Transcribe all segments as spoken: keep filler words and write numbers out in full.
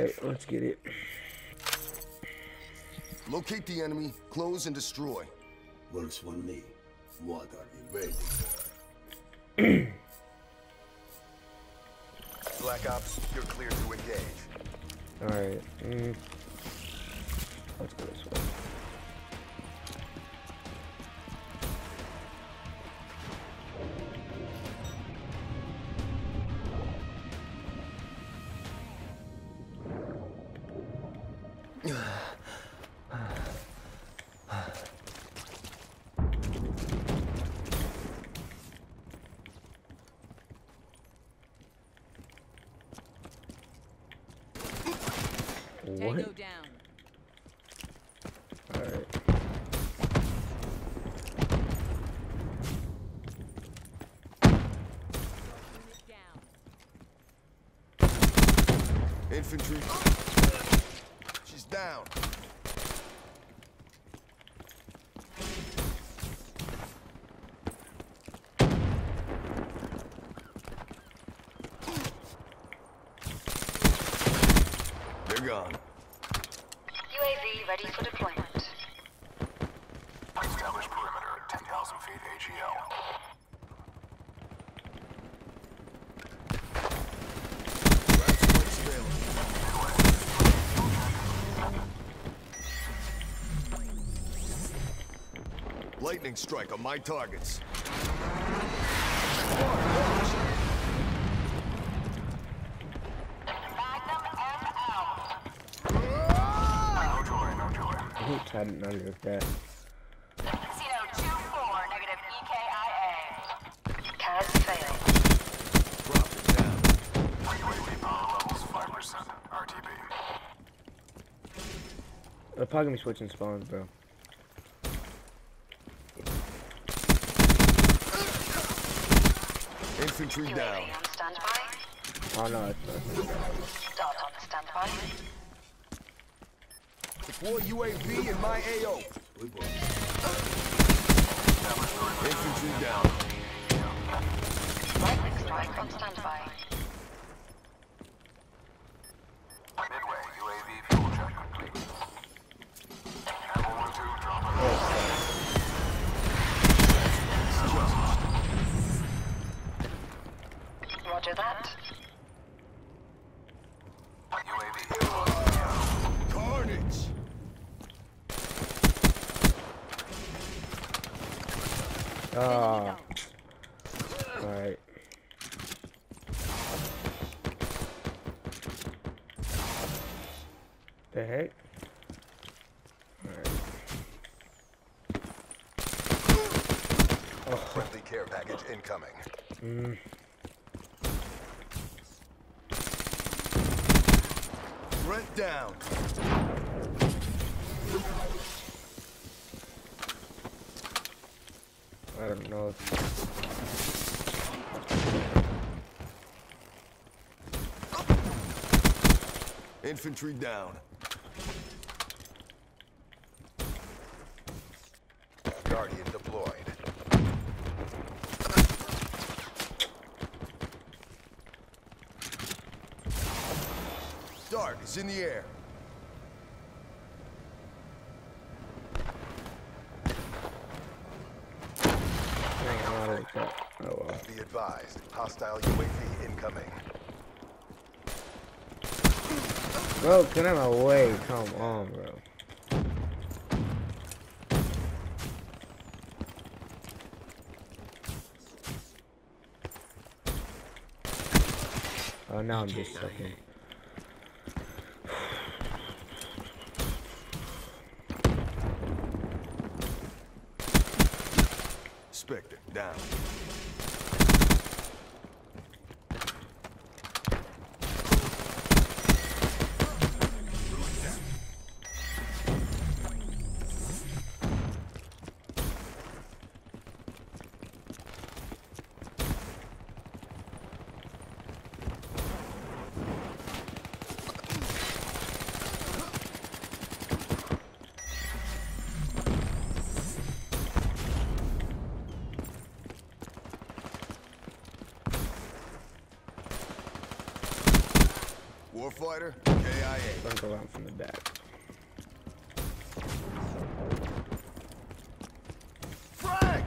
Alright, let's get it. Locate the enemy, close and destroy. Works for me. What are you waiting for? Black Ops, you're clear to engage. Alright. Mm. Let's go this way. What? Tango down. Alright. Infantry. She's down. They're gone. U A V ready for deployment. Establish perimeter at ten thousand feet A G L. Lightning strike on my targets. Who tried it under that? Casino two four, negative E K I A. C A S failed. Drop it down. U A V power levels five percent. R T B. They're probably gonna be switching spawns, bro. Infantry U A down. V on standby. Oh no, it's not. Dart on standby. Deploy U A V in my A O. Infantry down. Lightning strike on standby. Midway, U A V fuel check complete. Capital one two, drop it. Roger that. U A V. Carnage. Ah. Alright. The heck? Alright. Oh. Friendly care package incoming. Mm. Threat down. I don't know. Infantry down. Guardian deployed. Dart is in the air. Oh, like that. Oh well. Be advised, hostile U A V incoming. Bro, get out of my way. Come on, bro. Oh, now I'm just sucking. Spectre down. Warfighter, K I A. Don't go out from the back. Frag!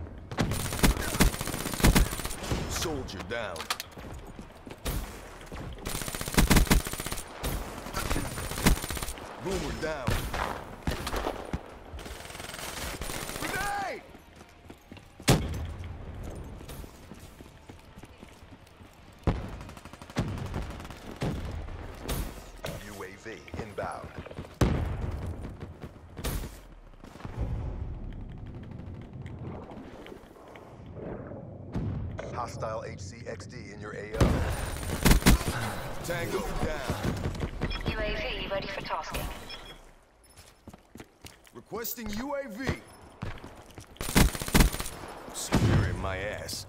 Soldier down. Boomer down. Grenade! U A V inbound. Hostile H C X D in your A O. Tango down. U A V ready for tasking. Requesting U A V. Securing my ass.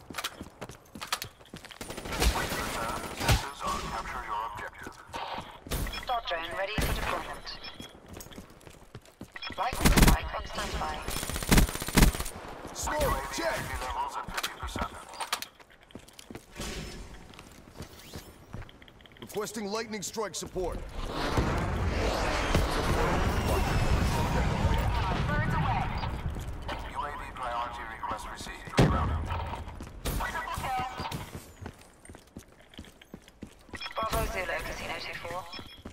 Please return. Sensors on. Capture your objective. Dart drone ready for deployment. Lightning strike on standby. Smoke, check. Activity levels at fifty percent. Requesting lightning strike support. Birds away. U A V priority request received. Rerouting. Triple kill. Bravo Zulu, Casino two four.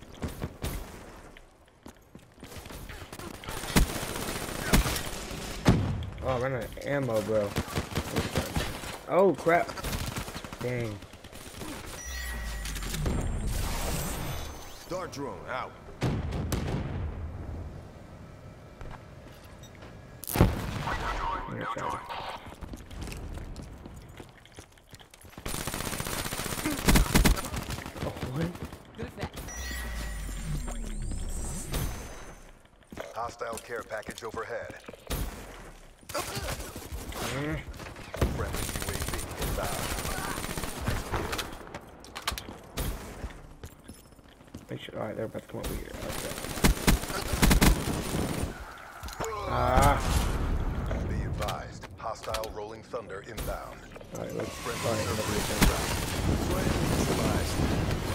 Oh, I'm running out of ammo, bro. Oh, crap. Dang. Dart drone out. I'm gonna try. Oh, what? Hostile care package overhead. Mm. Friendly U A V inbound. Make sure. Alright, they're about to come over here. Okay. Ah. Be advised. Hostile rolling thunder inbound. Alright, let's. Friendly Alright, server let's inbound. Friend neutralized.